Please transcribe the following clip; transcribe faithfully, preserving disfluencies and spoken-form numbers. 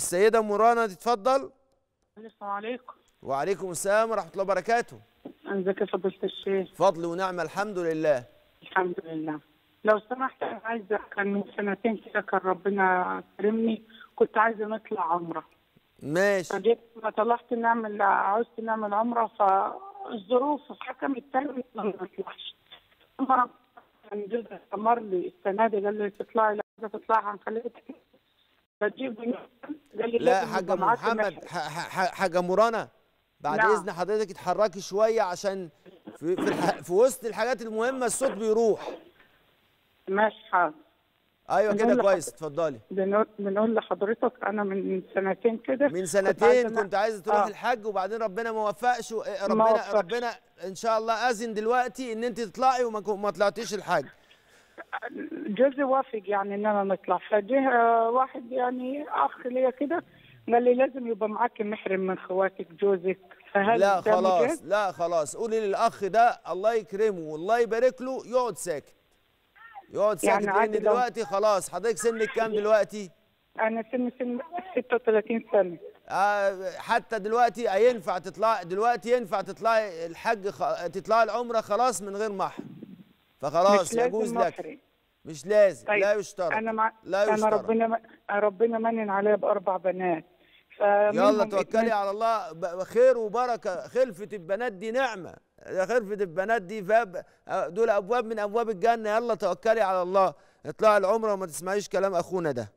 السيدة ام رانا تتفضل. السلام عليكم. وعليكم السلام ورحمة الله وبركاته. ازيك يا فضيلة الشيخ؟ فضل ونعمة الحمد لله. الحمد لله. لو سمحت انا عايزه، كان من سنتين كده كان ربنا كرمني، كنت عايزه نطلع عمره. ماشي. فجيت ما طلعت نعمل عاوزت نعمل عمره، فالظروف حكمت تاني ما نطلعش. كان جوزي استمر لي السنه دي، قال لي تطلعي، لا عايزه تطلعي هنخليك بجيب. قال لي لا حاجة محمد، حاجة مرانا بعد نعم. اذن حضرتك اتحركي شويه عشان في في, الح... في وسط الحاجات المهمه الصوت بيروح. ماشي حاضر. ايوه كده كويس، اتفضلي. بنقول بنقول لحضرتك انا من سنتين كده، من سنتين كنت, كنت عايزه تروحي آه. الحج، وبعدين ربنا ما وفقش، ربنا ربنا ان شاء الله اذن دلوقتي ان انت تطلعي وما ما طلعتيش الحج. جوزي وافق يعني ان انا نطلع، فجه واحد يعني اخ ليا كده قال لي لازم يبقى معاكي محرم من خواتك جوزك. فهل لا خلاص لا خلاص، قولي للاخ ده الله يكرمه والله يبارك له يقعد ساكت، يقعد ساكت يعني، لان دلوقتي خلاص. حضرتك سنك كام دلوقتي؟ انا سن سن ستة وثلاثين سنة. آه حتى دلوقتي هينفع تطلعي، دلوقتي ينفع تطلعي الحج خ... تطلعي العمره خلاص من غير محرم، فخلاص يجوز لك. مش لازم. طيب. لا يشترط. انا مع... لا يشترط. انا ربنا ربنا منن عليا باربع بنات. يلا توكلي على الله، خير وبركه. خلفه البنات دي نعمه، خلفه البنات دي باب، دول ابواب من ابواب الجنه. يلا توكلي على الله، اطلعي العمره وما تسمعيش كلام اخونا ده.